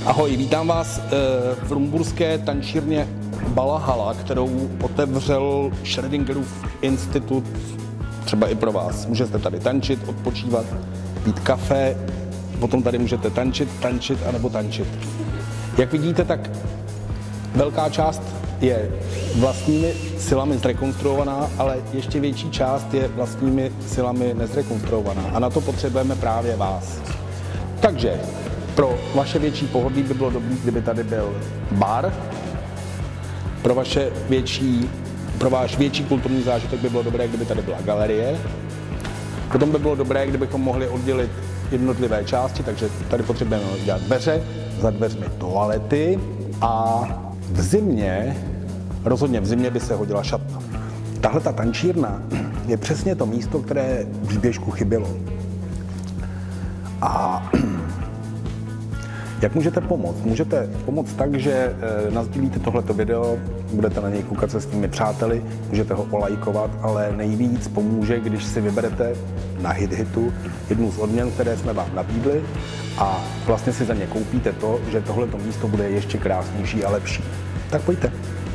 Ahoj, vítám vás v rumburské tančírně Balahala, kterou otevřel Schrödingerův institut třeba i pro vás. Můžete tady tančit, odpočívat, pít kafe, potom tady můžete tančit anebo tančit. Jak vidíte, tak velká část je vlastními silami zrekonstruovaná, ale ještě větší část je vlastními silami nezrekonstruovaná. A na to potřebujeme právě vás. Takže pro vaše větší pohodlí by bylo dobré, kdyby tady byl bar. Pro váš větší kulturní zážitek by bylo dobré, kdyby tady byla galerie. Potom by bylo dobré, kdybychom mohli oddělit jednotlivé části, takže tady potřebujeme dělat dveře, za dveřmi toalety a rozhodně v zimě by se hodila šatna. Tahle ta tančírna je přesně to místo, které v Běžku chybělo. A jak můžete pomoct? Můžete pomoct tak, že nasdílíte tohleto video, budete na něj koukat se svými přáteli, můžete ho olajkovat, ale nejvíc pomůže, když si vyberete na HitHitu jednu z odměn, které jsme vám nabídli a vlastně si za ně koupíte to, že tohleto místo bude ještě krásnější a lepší. Tak pojďte.